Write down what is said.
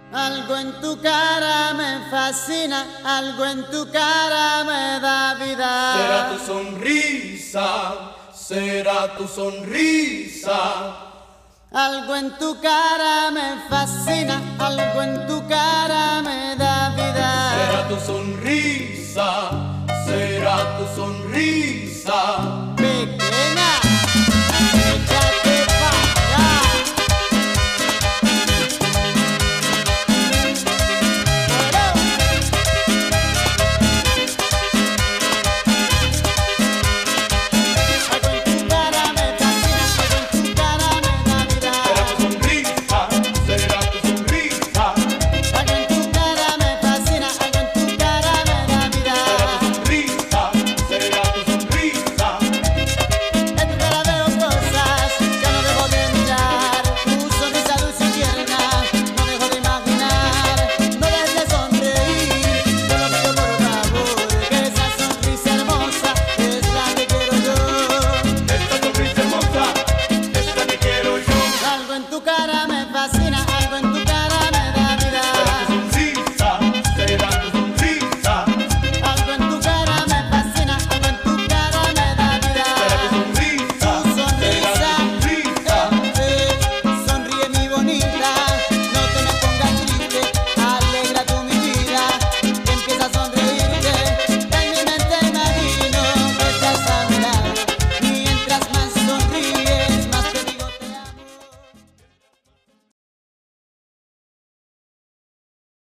Algo en tu cara me fascina, algo en tu cara me da vida. Será tu sonrisa, será tu sonrisa. Algo en tu cara me fascina, algo en tu cara me da vida. Será tu sonrisa, será tu sonrisa.